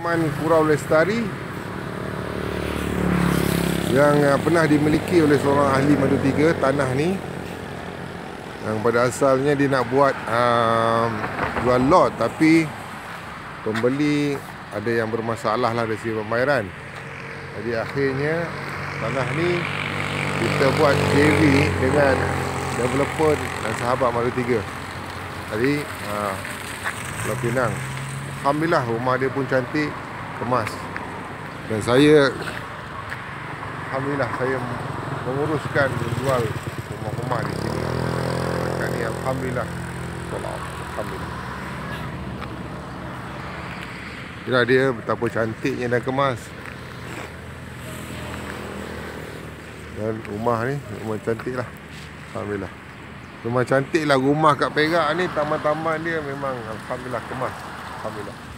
Taman Kurau Lestari yang pernah dimiliki oleh seorang ahli madu tiga tanah ni, yang pada asalnya dia nak buat jual lot, tapi pembeli ada yang bermasalah lah dari segi pembayaran. Jadi akhirnya tanah ni kita buat JV dengan developer dan sahabat madu tiga. Jadi Pulau Pinang, alhamdulillah rumah dia pun cantik, kemas. Dan saya, alhamdulillah, saya menguruskan menjual rumah-rumah di sini. Dekat ni alhamdulillah. Alhamdulillah. Inilah dia betapa cantiknya dan kemas. Dan rumah ni rumah cantik lah. Alhamdulillah. Rumah cantik lah rumah kat Perak ni. Taman-taman dia memang alhamdulillah kemas. Alhamdulillah.